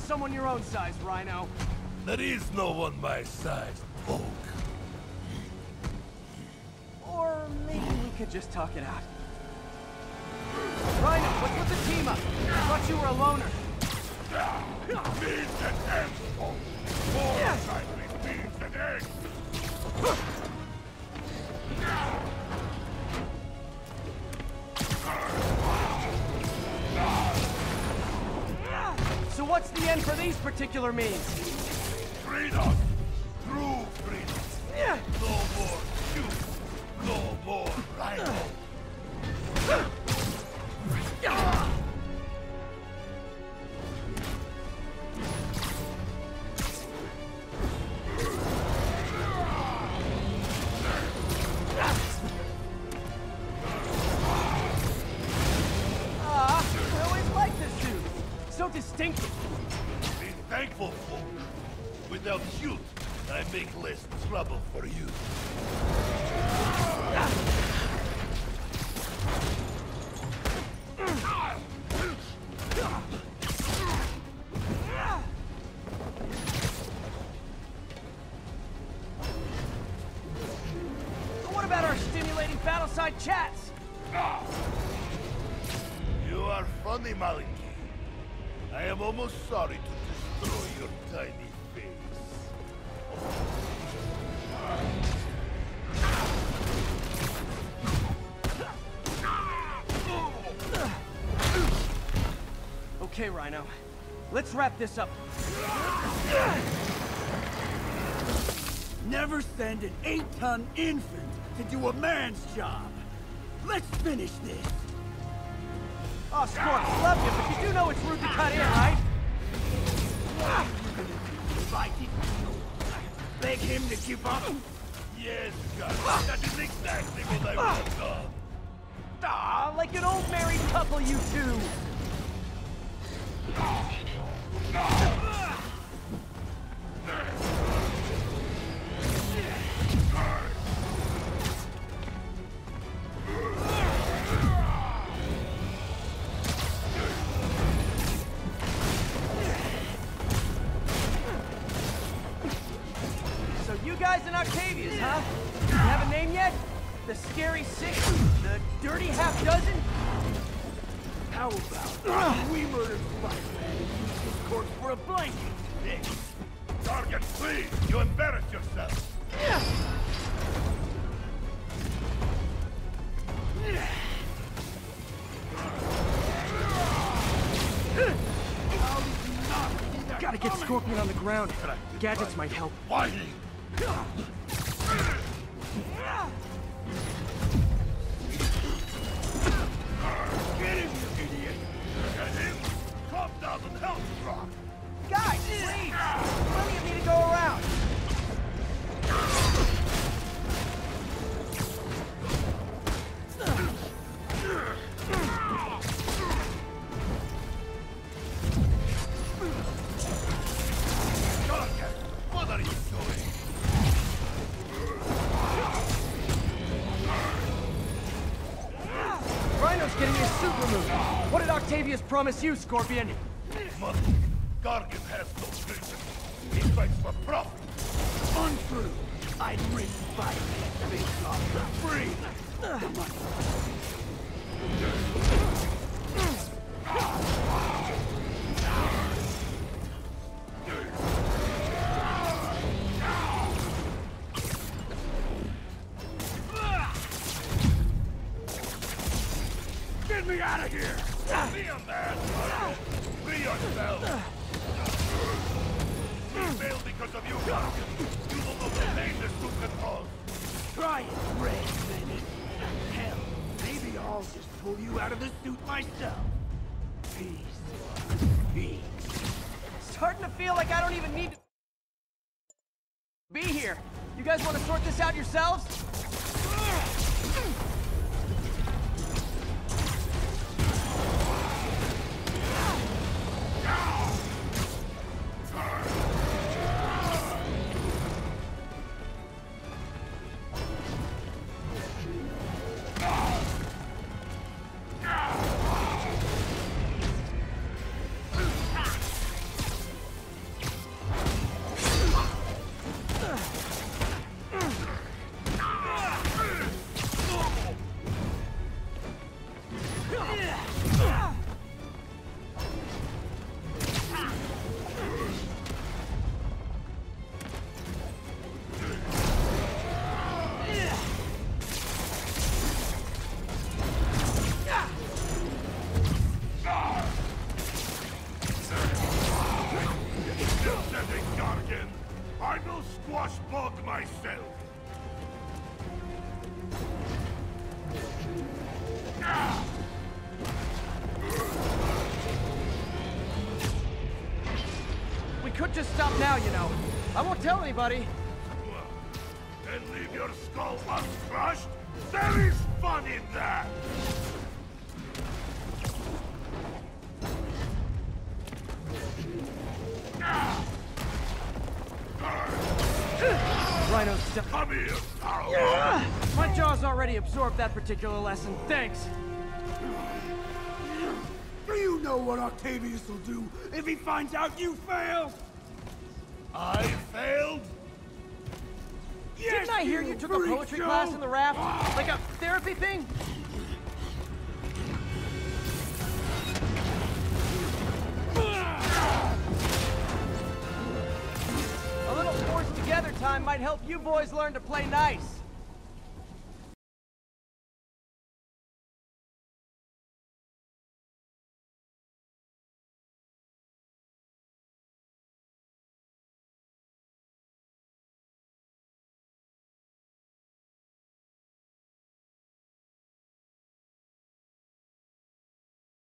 someone your own size, Rhino. There is no one my size, Hulk. Or maybe we could just talk it out. Rhino, what's with the team up? I thought you were a loner. Beans and eggs, Hulk. More tightly, beans and eggs. So what's the end for these particular means? Freedom! True freedom! No more shoot! No more Rhino! I always liked this suit. So distinctive. Be thankful, folk. Without shoot, I make less trouble for you. So what about our stimulating battleside chats? You are funny, Maliki. I am almost sorry to destroy your tiny face. Okay, Rhino. Let's wrap this up. Never send an 8-ton infant to do a man's job. Let's finish this. Oh, Scorp, love you, but you do know it's rude to cut in, right? If I didn't beg him to give up. Yes, God. That is exactly what I would have done. Ah, like an old married couple, you two. So you guys in Octavius, huh? You have a name yet? The Scary Six? The Dirty Half Dozen? How about we murdered Spider-Man and used his corpse for a blanket? Nick, Target, please! You embarrass yourself! Gotta get Scorpion on the ground. Gadgets might help. Whining! Get him, you idiot! Get him! Calm down and help, Rock! Guys, please! Plenty of me to go around. Target, what are you doing? Rhino's getting his suit removed. What did Octavius promise you, Scorpion? Money. Gargan has no reason. He fights for profit. Untrue. I'd rip Spider-Man's face off for free. Come on. Get me out of here! Be a man, Target! Free yourself! We failed because of you, Gargan. You will know the pain this suit can cause. Try it, Red Menace. Hell, maybe I'll just pull you out of the suit myself. Peace. Peace. Starting to feel like I don't even need to be here. You guys want to sort this out yourselves? just stop now, you know. I won't tell anybody. And leave your skull uncrushed? There is fun in that! Rhino's stuff. Come here, pal! My jaw's already absorbed that particular lesson. Thanks. Do you know what Octavius will do if he finds out you failed? I failed? Yes, Didn't I hear you took a poetry class in the raft? Like a therapy thing? A little forced together time might help you boys learn to play nice.